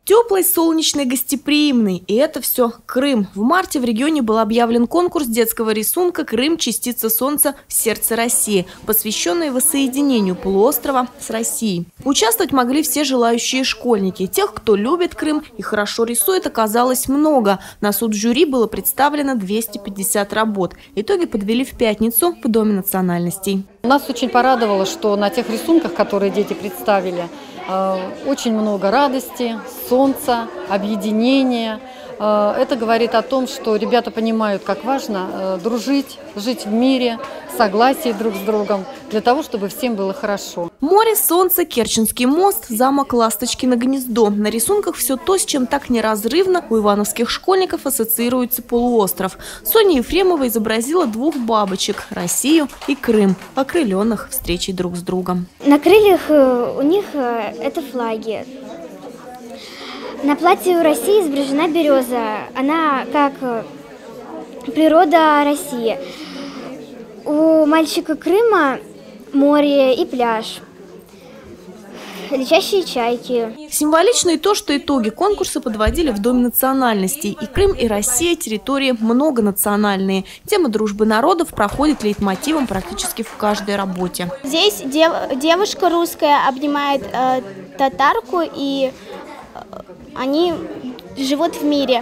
Теплый, солнечный, гостеприимный. И это все Крым. В марте в регионе был объявлен конкурс детского рисунка «Крым. Частица солнца в сердце России», посвященный воссоединению полуострова с Россией. Участвовать могли все желающие школьники. Тех, кто любит Крым и хорошо рисует, оказалось много. На суд жюри было представлено 250 работ. Итоги подвели в пятницу в Доме национальностей. Нас очень порадовало, что на тех рисунках, которые дети представили, очень много радости, солнца, объединения. Это говорит о том, что ребята понимают, как важно дружить, жить в мире, в согласии друг с другом, для того, чтобы всем было хорошо. Море, солнце, Керченский мост, замок Ласточкино гнездо. На рисунках все то, с чем так неразрывно у ивановских школьников ассоциируется полуостров. Соня Ефремова изобразила двух бабочек – Россию и Крым, окрыленных встречей друг с другом. На крыльях у них это флаги. На платье у России изображена береза. Она как природа России. У мальчика Крыма море и пляж. Летящие чайки. Символично и то, что итоги конкурса подводили в Доме национальностей. И Крым, и Россия – территории многонациональные. Тема дружбы народов проходит лейтмотивом практически в каждой работе. Здесь девушка русская обнимает татарку, и они живут в мире.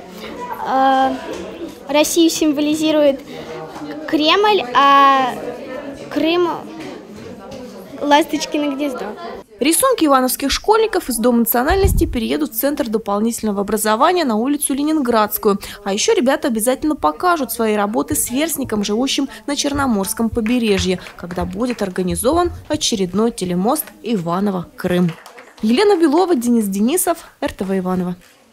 Россию символизирует Кремль, а Крым – Ласточкино гнездо. Рисунки ивановских школьников из Дома национальностей переедут в Центр дополнительного образования на улицу Ленинградскую. А еще ребята обязательно покажут свои работы сверстникам, живущим на Черноморском побережье, когда будет организован очередной телемост Иваново-Крым. Елена Белова, Денис Денисов, РТВ Иваново.